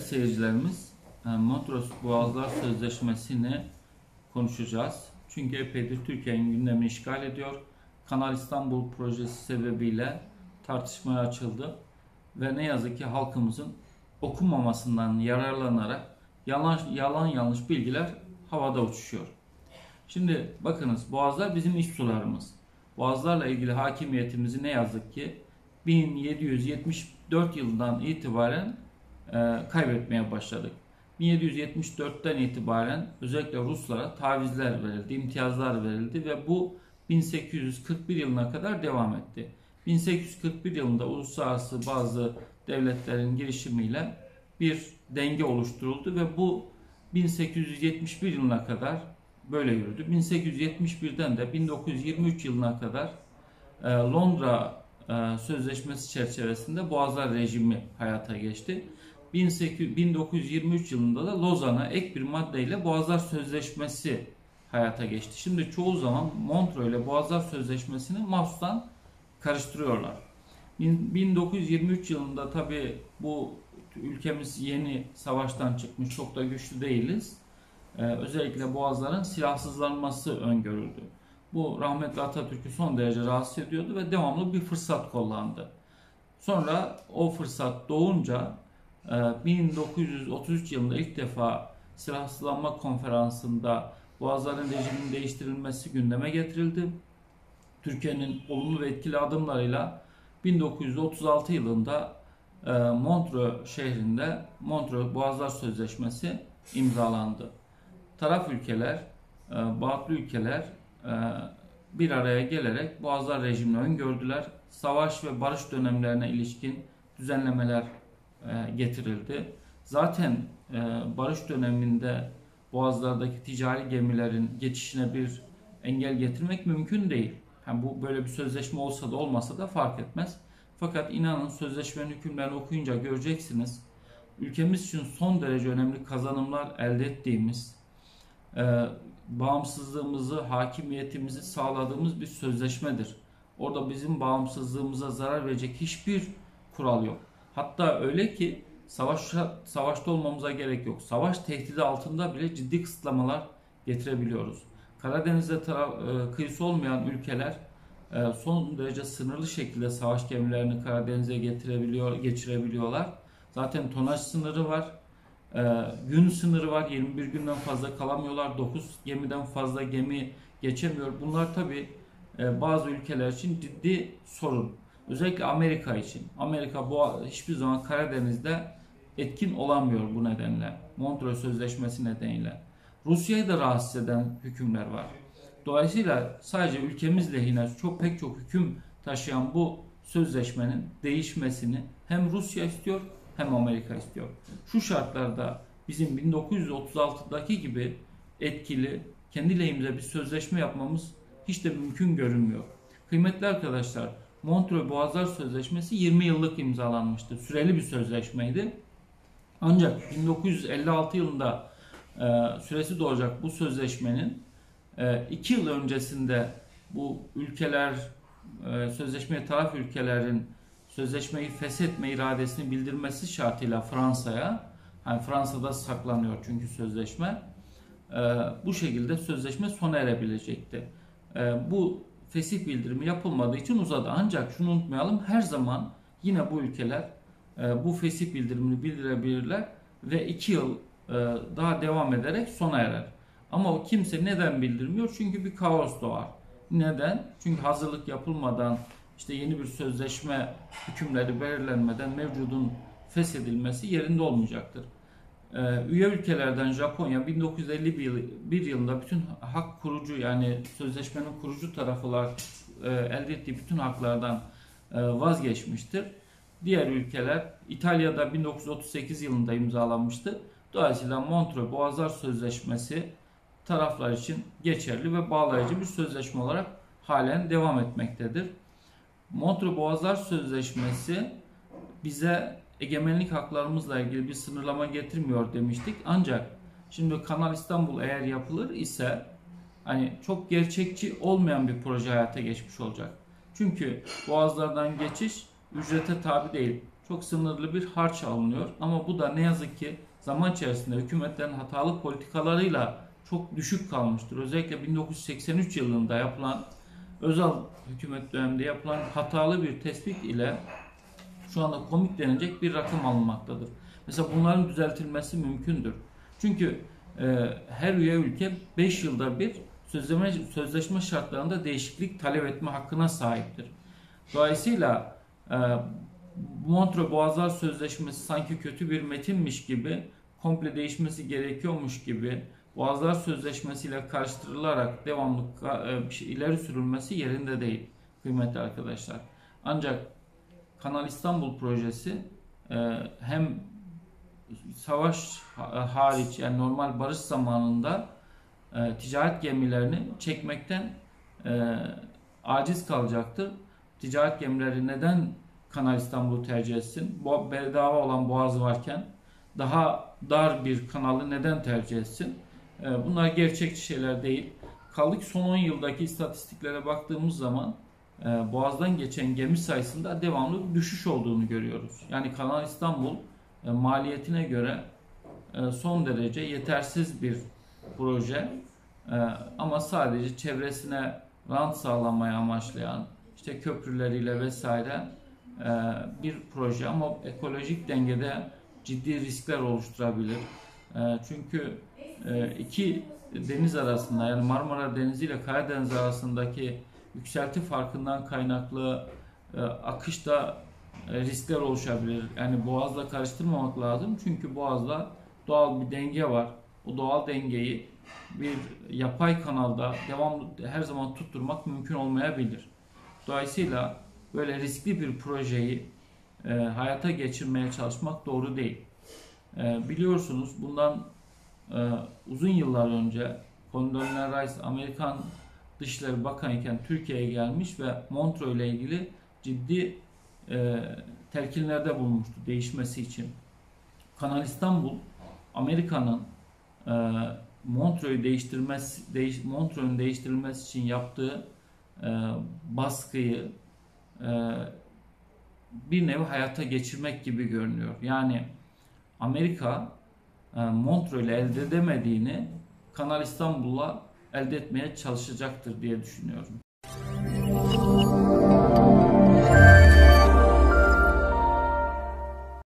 seyircilerimiz, Montreux Boğazlar Sözleşmesi'ni konuşacağız. Çünkü epeydir Türkiye'nin gündemini işgal ediyor. Kanal İstanbul projesi sebebiyle tartışmaya açıldı. Ve ne yazık ki halkımızın okunmamasından yararlanarak yalan yanlış bilgiler havada uçuşuyor. Şimdi bakınız, boğazlar bizim iç sularımız. Boğazlarla ilgili hakimiyetimizi ne yazık ki 1774 yılından itibaren kaybetmeye başladık. 1774'ten itibaren özellikle Ruslara tavizler verildi, imtiyazlar verildi ve bu 1841 yılına kadar devam etti. 1841 yılında uluslararası bazı devletlerin girişimiyle bir denge oluşturuldu ve bu 1871 yılına kadar böyle yürüdü. 1871'den de 1923 yılına kadar Londra Sözleşmesi çerçevesinde Boğazlar rejimi hayata geçti. 1923 yılında da Lozan'a ek bir maddeyle Boğazlar Sözleşmesi hayata geçti. Şimdi çoğu zaman Montreux ile Boğazlar Sözleşmesi'ni mahsustan karıştırıyorlar. 1923 yılında tabi bu ülkemiz yeni savaştan çıkmış, çok da güçlü değiliz. Özellikle boğazların silahsızlanması öngörüldü. Bu rahmetli Atatürk'ü son derece rahatsız ediyordu ve devamlı bir fırsat kullandı. Sonra o fırsat doğunca 1933 yılında ilk defa silahsızlanma konferansında boğazların rejiminin değiştirilmesi gündeme getirildi. Türkiye'nin olumlu ve etkili adımlarıyla 1936 yılında Montreux şehrinde Montreux Boğazlar Sözleşmesi imzalandı. Taraf ülkeler, bağımlı ülkeler bir araya gelerek Boğazlar rejimini öngördüler. Savaş ve barış dönemlerine ilişkin düzenlemeler getirildi. Zaten barış döneminde boğazlardaki ticari gemilerin geçişine bir engel getirmek mümkün değil. Yani bu böyle bir sözleşme olsa da olmasa da fark etmez. Fakat inanın sözleşmenin hükümlerini okuyunca göreceksiniz. Ülkemiz için son derece önemli kazanımlar elde ettiğimiz, bağımsızlığımızı, hakimiyetimizi sağladığımız bir sözleşmedir. Orada bizim bağımsızlığımıza zarar verecek hiçbir kural yok. Hatta öyle ki savaşta olmamıza gerek yok. Savaş tehdidi altında bile ciddi kısıtlamalar getirebiliyoruz. Karadeniz'de kıyısı olmayan ülkeler son derece sınırlı şekilde savaş gemilerini Karadeniz'e geçirebiliyorlar. Zaten tonaj sınırı var. Gün sınırı var. 21 günden fazla kalamıyorlar. 9 gemiden fazla gemi geçemiyor. Bunlar tabi bazı ülkeler için ciddi sorun. Özellikle Amerika için. Amerika hiçbir zaman Karadeniz'de etkin olamıyor bu nedenle. Montreux Sözleşmesi nedeniyle. Rusya'yı da rahatsız eden hükümler var. Dolayısıyla sadece ülkemiz lehine pek çok hüküm taşıyan bu sözleşmenin değişmesini hem Rusya istiyor hem Amerika istiyor. Şu şartlarda bizim 1936'daki gibi etkili, kendi lehimize bir sözleşme yapmamız hiç de mümkün görünmüyor. Kıymetli arkadaşlar, Montreux Boğazlar Sözleşmesi 20 yıllık imzalanmıştı. Süreli bir sözleşmeydi. Ancak 1956 yılında süresi doğacak bu sözleşmenin 2 yıl öncesinde bu ülkeler, sözleşmeye taraf ülkelerin sözleşmeyi feshetme iradesini bildirmesi şartıyla Fransa'ya, hani Fransa'da saklanıyor çünkü sözleşme, bu şekilde sözleşme sona erebilecekti. Bu fesih bildirimi yapılmadığı için uzadı. Ancak şunu unutmayalım, her zaman yine bu ülkeler bu fesih bildirimini bildirebilirler ve 2 yıl daha devam ederek sona erer. Ama o kimse neden bildirmiyor? Çünkü bir kaos doğar. Neden? Çünkü hazırlık yapılmadan, işte yeni bir sözleşme hükümleri belirlenmeden mevcudun feshedilmesi yerinde olmayacaktır. Üye ülkelerden Japonya 1951 yılında bütün hak kurucu, yani sözleşmenin kurucu tarafılar elde ettiği bütün haklardan vazgeçmiştir. Diğer ülkeler, İtalya'da 1938 yılında imzalanmıştı. Dolayısıyla Montreux Boğazlar Sözleşmesi taraflar için geçerli ve bağlayıcı bir sözleşme olarak halen devam etmektedir. Montreux Boğazlar Sözleşmesi bize egemenlik haklarımızla ilgili bir sınırlama getirmiyor demiştik. Ancak şimdi Kanal İstanbul eğer yapılır ise hani çok gerçekçi olmayan bir proje hayata geçmiş olacak. Çünkü boğazlardan geçiş ücrete tabi değil. çok sınırlı bir harç alınıyor. Ama bu da ne yazık ki zaman içerisinde hükümetlerin hatalı politikalarıyla çok düşük kalmıştır. Özellikle 1983 yılında yapılan, Özal hükümet döneminde yapılan hatalı bir tespit ile şu anda komik denecek bir rakam alınmaktadır. Mesela bunların düzeltilmesi mümkündür. Çünkü her üye ülke 5 yılda bir sözleşme şartlarında değişiklik talep etme hakkına sahiptir. Dolayısıyla Montreux Boğazlar Sözleşmesi sanki kötü bir metinmiş gibi, komple değişmesi gerekiyormuş gibi Boğazlar Sözleşmesi ile karıştırılarak devamlı ileri sürülmesi yerinde değil kıymetli arkadaşlar. Ancak Kanal İstanbul projesi hem savaş hariç, yani normal barış zamanında ticaret gemilerini çekmekten aciz kalacaktır. Ticaret gemileri neden Kanal İstanbul'u tercih etsin? Bedava olan boğaz varken daha dar bir kanalı neden tercih etsin? Bunlar gerçekçi şeyler değil. Kaldı ki son 10 yıldaki istatistiklere baktığımız zaman Boğaz'dan geçen gemi sayısında devamlı bir düşüş olduğunu görüyoruz. Yani Kanal İstanbul maliyetine göre son derece yetersiz bir proje. Ama sadece çevresine rant sağlamaya amaçlayan, işte köprüleriyle vesaire bir proje, ama ekolojik dengede ciddi riskler oluşturabilir. Çünkü iki deniz arasında, yani Marmara Denizi ile Karadeniz arasındaki yükselti farkından kaynaklı akışta riskler oluşabilir. Yani Boğaz'la karıştırmamak lazım. Çünkü Boğaz'da doğal bir denge var. O doğal dengeyi bir yapay kanalda devamlı her zaman tutturmak mümkün olmayabilir. Dolayısıyla böyle riskli bir projeyi hayata geçirmeye çalışmak doğru değil. Biliyorsunuz bundan uzun yıllar önce Condoleezza Rice Amerikan Dışişleri Bakanı iken Türkiye'ye gelmiş ve Montreux ile ilgili ciddi telkinlerde bulunmuştu değişmesi için. Kanal İstanbul, Amerika'nın Montreux'u Montreux'un değiştirilmesi için yaptığı baskıyı bir nevi hayata geçirmek gibi görünüyor. Yani Amerika Montreux ile elde edemediğini Kanal İstanbul'la elde etmeye çalışacaktır diye düşünüyorum.